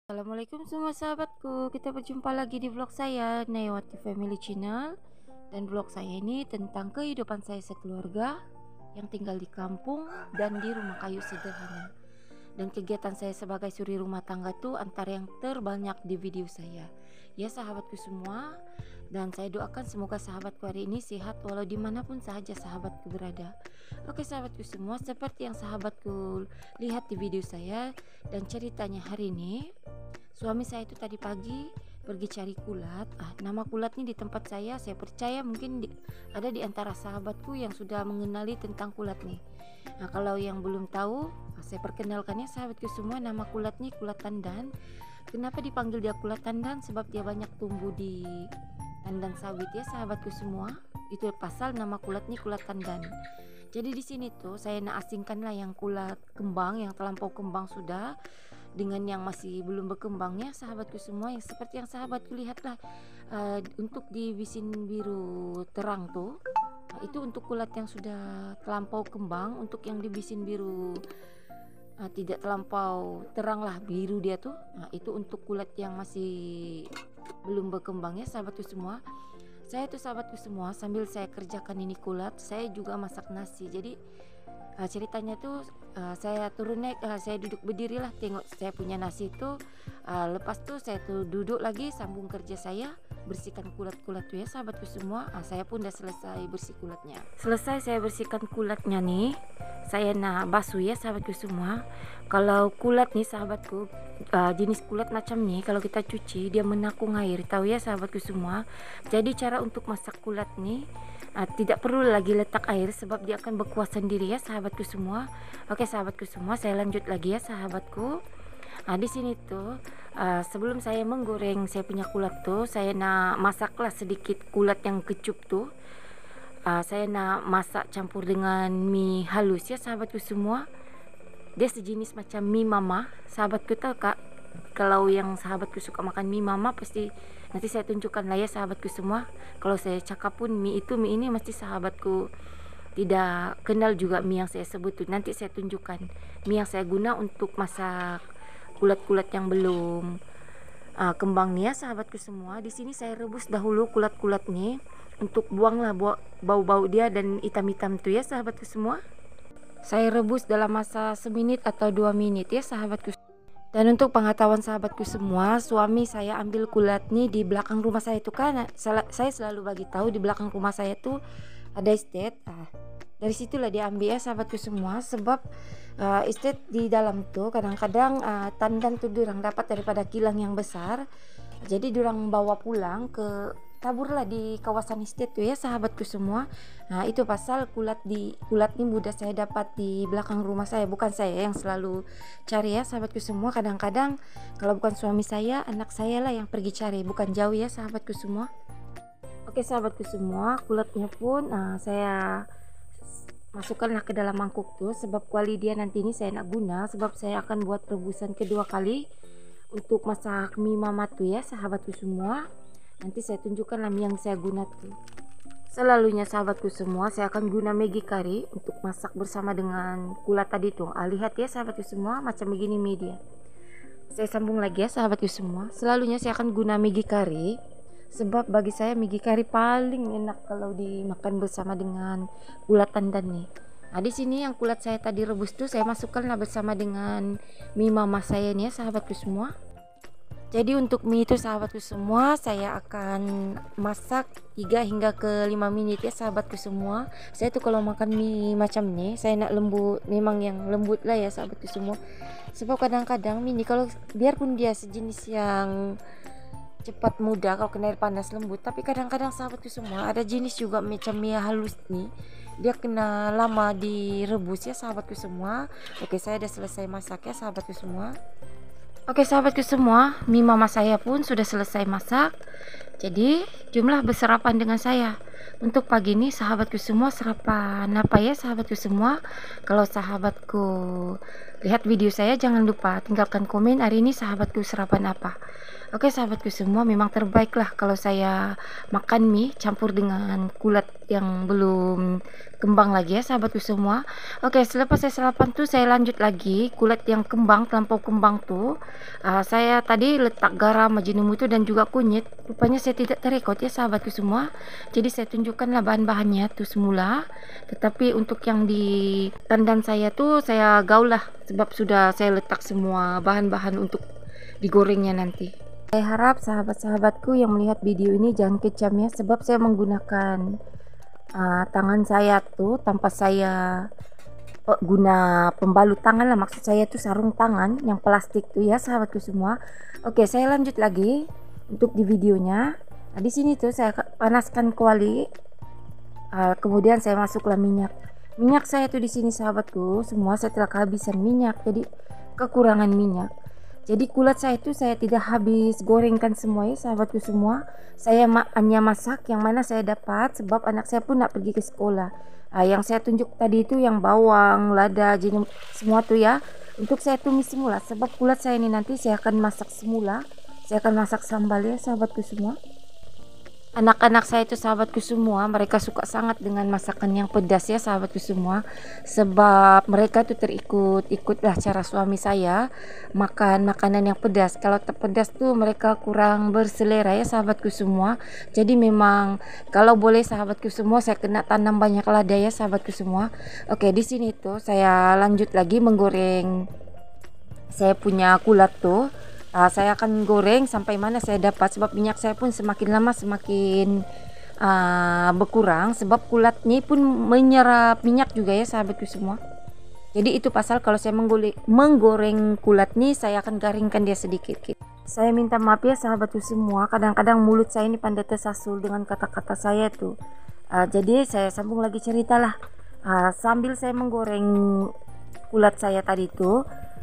Assalamualaikum semua sahabatku, kita berjumpa lagi di vlog saya Nayawati Family Channel. Dan vlog saya ini tentang kehidupan saya sekeluarga yang tinggal di kampung dan di rumah kayu sederhana. Dan kegiatan saya sebagai suri rumah tangga itu antara yang terbanyak di video saya. Ya sahabatku semua, dan saya doakan semoga sahabatku hari ini sehat walau dimanapun saja sahabatku berada. Oke sahabatku semua, seperti yang sahabatku lihat di video saya, dan ceritanya hari ini, suami saya itu tadi pagi pergi cari kulat. Nama kulat ini di tempat saya percaya mungkin ada di antara sahabatku yang sudah mengenali tentang kulat nih. Nah, kalau yang belum tahu, saya perkenalkannya sahabatku semua, nama kulat nih kulat tandan. Kenapa dipanggil dia kulat tandan? Sebab dia banyak tumbuh di tandan sawit ya sahabatku semua. Itu pasal nama kulat nih kulat tandan. Jadi di sini tuh saya asingkan lah yang kulat kembang, yang terlampau kembang sudah, dengan yang masih belum berkembangnya sahabatku semua, yang seperti yang sahabatku lihatlah untuk di bisin biru terang tuh, itu untuk kulat yang sudah terlampau kembang. Untuk yang di bisin biru tidak terlampau terang lah biru dia tuh, itu untuk kulat yang masih belum berkembangnya sahabatku semua. Saya tuh sahabatku semua, sambil saya kerjakan ini kulat, saya juga masak nasi. Jadi ceritanya tuh saya turun naik, saya duduk berdiri lah tengok saya punya nasi itu. Lepas tuh saya tuh duduk lagi sambung kerja saya, bersihkan kulat-kulat tuh ya sahabatku semua. Saya pun udah selesai bersih kulatnya. Selesai saya bersihkan kulatnya nih, saya basuh ya sahabatku semua. Kalau kulat nih sahabatku, jenis kulat macam nih kalau kita cuci dia menakung air, tahu ya sahabatku semua. Jadi cara untuk masak kulat nih, tidak perlu lagi letak air sebab dia akan berkuah sendiri ya sahabatku semua. Oke sahabatku semua, saya lanjut lagi ya sahabatku. Di sini tuh sebelum saya menggoreng saya punya kulat tuh, saya masaklah sedikit kulat yang kecup tuh. Saya masak campur dengan mie halus ya sahabatku semua. Dia sejenis macam mie mama. Sahabatku tahu kak, kalau yang sahabatku suka makan mie mama pasti nanti saya tunjukkan lah ya sahabatku semua. Kalau saya cakap pun mie ini mesti sahabatku tidak kenal juga mie yang saya sebut tuh. Nanti saya tunjukkan mie yang saya guna untuk masak kulat-kulat yang belum kembang nih ya sahabatku semua. Di sini saya rebus dahulu kulat-kulat nih untuk buanglah bau-bau dia dan hitam-hitam tuh ya sahabatku semua. Saya rebus dalam masa semenit atau 2 menit ya sahabatku. Dan untuk pengetahuan sahabatku semua, suami saya ambil kulat nih di belakang rumah saya itu kan. Saya selalu bagi tahu di belakang rumah saya tuh ada estate. Dari situlah dia ambil ya sahabatku semua. Sebab estate di dalam tuh kadang-kadang tandan tuh durang dapat daripada kilang yang besar. Jadi durang bawa pulang ke taburlah di kawasan estate tuh ya sahabatku semua. Itu pasal kulat ini mudah saya dapat di belakang rumah saya. Bukan saya yang selalu cari ya sahabatku semua. Kadang-kadang kalau bukan suami saya, anak saya lah yang pergi cari, bukan jauh ya sahabatku semua. Oke sahabatku semua, kulatnya pun saya masukkanlah ke dalam mangkuk tuh, sebab kuali dia nanti ini saya nak guna, sebab saya akan buat rebusan kedua kali untuk masak mie mama tuh ya sahabatku semua. Nanti saya tunjukkan lah mie yang saya guna tuh. Selalunya sahabatku semua, saya akan guna Maggi curry untuk masak bersama dengan kulat tadi tuh. Lihat ya sahabatku semua, macam begini mie dia. Saya sambung lagi ya sahabatku semua. Selalunya saya akan guna Maggi curry, sebab bagi saya Maggi curry paling enak kalau dimakan bersama dengan kulat tandan nih. Di sini yang kulat saya tadi rebus tuh saya masukkan lah bersama dengan mie mama saya nih ya sahabatku semua. Jadi untuk mie itu sahabatku semua, saya akan masak 3 hingga ke 5 menit ya sahabatku semua. Saya tuh kalau makan mie macam ini, saya nak lembut, memang yang lembut lah ya sahabatku semua. Sebab kadang-kadang mie ini kalau biarpun dia sejenis yang cepat mudah kalau kena air panas lembut, tapi kadang-kadang sahabatku semua ada jenis juga macam mie halus nih, dia kena lama direbus ya sahabatku semua. Oke, saya udah selesai masak ya sahabatku semua. Oke sahabatku semua, mie mama saya pun sudah selesai masak. Jadi jumlah bersarapan dengan saya. Untuk pagi ini sahabatku semua, sarapan apa ya sahabatku semua? Kalau sahabatku lihat video saya, jangan lupa tinggalkan komen hari ini sahabatku sarapan apa. Oke sahabatku semua, memang terbaik lah kalau saya makan mie campur dengan kulat yang belum kembang lagi ya sahabatku semua. Oke, selepas saya sarapan tuh saya lanjut lagi kulat yang kembang, terlampau kembang tuh. Saya tadi letak garam, majinum itu dan juga kunyit. Rupanya saya tidak terekod ya sahabatku semua. Jadi saya tunjukkanlah bahan-bahannya tuh semula. Tetapi untuk yang di tandan saya tuh saya gaul lah, sebab sudah saya letak semua bahan-bahan untuk digorengnya nanti. Saya harap sahabat-sahabatku yang melihat video ini jangan kejam ya, sebab saya menggunakan tangan saya tuh tanpa saya guna pembalut tangan lah, maksud saya tuh sarung tangan yang plastik tuh ya sahabatku semua. Oke, saya lanjut lagi untuk di videonya. Nah, di sini tuh saya panaskan kuali, kemudian saya masuklah minyak. Minyak saya tuh di sini sahabatku semua, saya telah kehabisan minyak, jadi kekurangan minyak. Jadi kulat saya itu saya tidak habis gorengkan semua ya sahabatku semua. Saya hanya masak yang mana saya dapat, sebab anak saya pun nak pergi ke sekolah. Yang saya tunjuk tadi itu yang bawang, lada, jinum, semua tuh ya. Untuk saya tumis semula, sebab kulat saya ini nanti saya akan masak semula. Saya akan masak sambal ya sahabatku semua. Anak-anak saya itu sahabatku semua, mereka suka sangat dengan masakan yang pedas ya sahabatku semua, sebab mereka tuh terikut-ikutlah cara suami saya makan makanan yang pedas. Kalau pedas tuh mereka kurang berselera ya sahabatku semua. Jadi memang kalau boleh sahabatku semua saya kena tanam banyak lada ya sahabatku semua. Oke, di sini tuh saya lanjut lagi menggoreng saya punya kulat tuh. Saya akan goreng sampai mana saya dapat, sebab minyak saya pun semakin lama semakin berkurang, sebab kulatnya pun menyerap minyak juga ya sahabatku semua. Jadi itu pasal kalau saya menggoreng kulat nih, saya akan garingkan dia sedikit. Saya minta maaf ya sahabatku semua, kadang-kadang mulut saya ini pandai tersasul dengan kata-kata saya tuh. Jadi saya sambung lagi cerita lah. Sambil saya menggoreng kulat saya tadi tuh,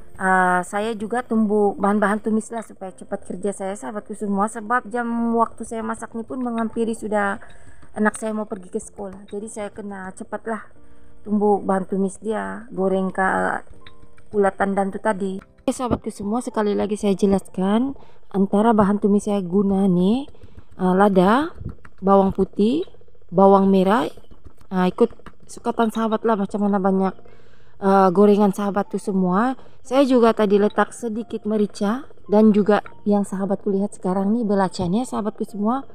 saya juga tumbuk bahan-bahan tumis lah supaya cepat kerja saya sahabatku semua, sebab jam waktu saya masak ini pun menghampiri, sudah anak saya mau pergi ke sekolah, jadi saya kena cepatlah tumbuk bahan tumis dia, goreng ke kulat tandan tuh tadi. Oke sahabatku semua, sekali lagi saya jelaskan, antara bahan tumis saya guna nih lada, bawang putih, bawang merah, ikut sukatan sahabat lah macam mana banyak gorengan sahabat tuh semua. Saya juga tadi letak sedikit merica, dan juga yang sahabatku lihat sekarang nih belacannya sahabatku semua.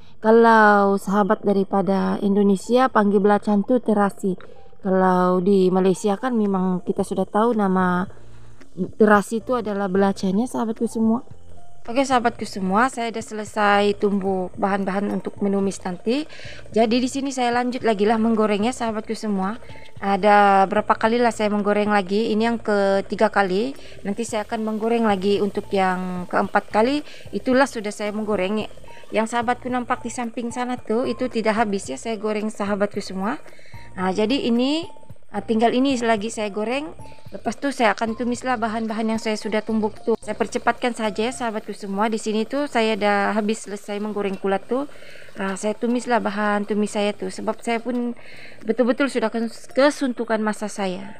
Kalau sahabat daripada Indonesia panggil belacan tuh terasi. Kalau di Malaysia kan memang kita sudah tahu nama terasi itu adalah belacannya sahabatku semua. Oke sahabatku semua, saya sudah selesai tumbuk bahan-bahan untuk menumis nanti. Jadi di sini saya lanjut lagi lah menggorengnya sahabatku semua. Ada berapa kali lah saya menggoreng lagi. Ini yang ketiga kali. Nanti saya akan menggoreng lagi untuk yang keempat kali. Itulah sudah saya menggoreng. Yang sahabatku nampak di samping sana tuh, itu tidak habis ya saya goreng sahabatku semua. Jadi ini tinggal ini lagi saya goreng. Lepas tuh saya akan tumislah bahan-bahan yang saya sudah tumbuk tuh. Saya percepatkan saja ya sahabatku semua. Di sini tuh saya dah habis selesai menggoreng kulat tuh. Saya tumislah bahan tumis saya tuh, sebab saya pun betul-betul sudah kesuntukan masa saya.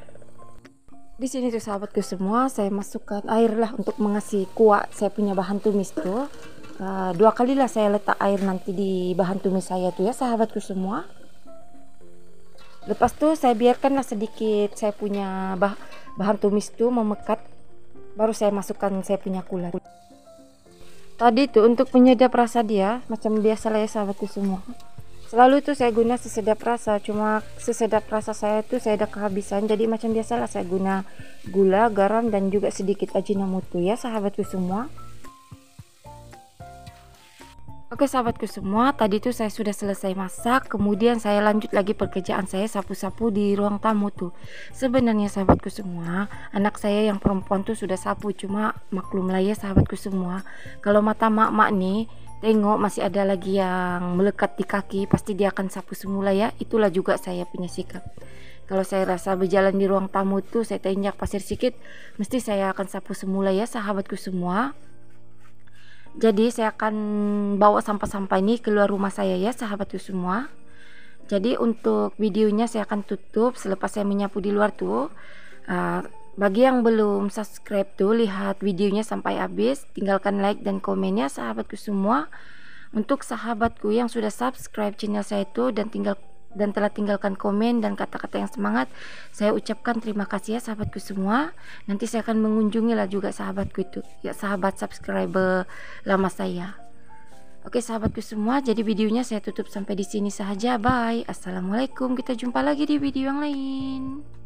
Di sini tuh sahabatku semua, saya masukkan air lah untuk mengasih kuat saya punya bahan tumis tuh. 2 kali lah saya letak air nanti di bahan tumis saya tuh ya sahabatku semua. Lepas tuh saya biarkanlah sedikit saya punya bahan tumis tuh memekat, baru saya masukkan saya punya kulat. Tadi tuh untuk menyedap rasa dia, macam biasa lah ya sahabatku semua. Selalu tuh saya guna sesedap rasa, cuma sesedap rasa saya tuh saya dah kehabisan, jadi macam biasalah saya guna gula, garam, dan juga sedikit ajinomoto ya sahabatku semua. Oke sahabatku semua, tadi tuh saya sudah selesai masak, kemudian saya lanjut lagi pekerjaan saya sapu-sapu di ruang tamu tuh. Sebenarnya sahabatku semua, anak saya yang perempuan tuh sudah sapu, cuma maklum lah ya sahabatku semua, kalau mata mak-mak nih tengok masih ada lagi yang melekat di kaki, pasti dia akan sapu semula ya. Itulah juga saya punya sikap. Kalau saya rasa berjalan di ruang tamu tuh saya terinjak pasir sedikit, mesti saya akan sapu semula ya sahabatku semua. Jadi saya akan bawa sampah-sampah ini keluar rumah saya ya sahabatku semua. Jadi untuk videonya saya akan tutup selepas saya menyapu di luar tuh. Bagi yang belum subscribe tuh, lihat videonya sampai habis, tinggalkan like dan komennya sahabatku semua. Untuk sahabatku yang sudah subscribe channel saya itu dan telah tinggalkan komen dan kata-kata yang semangat, saya ucapkan terima kasih ya sahabatku semua. Nanti saya akan mengunjungi lah juga sahabatku itu, ya sahabat subscriber lama saya. Oke sahabatku semua, jadi videonya saya tutup sampai di sini saja. Bye. Assalamualaikum. Kita jumpa lagi di video yang lain.